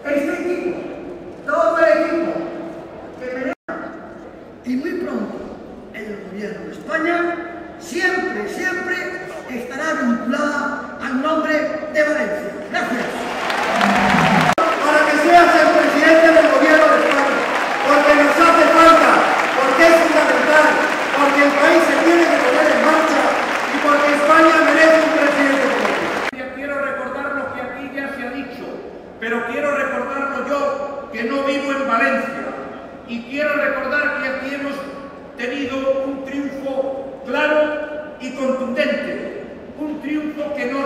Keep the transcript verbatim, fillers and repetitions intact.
este equipo, todo el equipo que tenemos, y muy pronto el gobierno de España siempre, siempre estará vinculada al nombre de Valencia. Gracias. Para que seas el presidente del gobierno de España, porque nos hace falta, porque es fundamental, porque el país se tiene que poner en marcha y porque España merece un presidente político. Quiero recordar lo que aquí ya se ha dicho, pero quiero recordarlo yo, que no vivo en Valencia, y quiero recordar que aquí hemos tenido un triunfo claro y contundente, un triunfo que no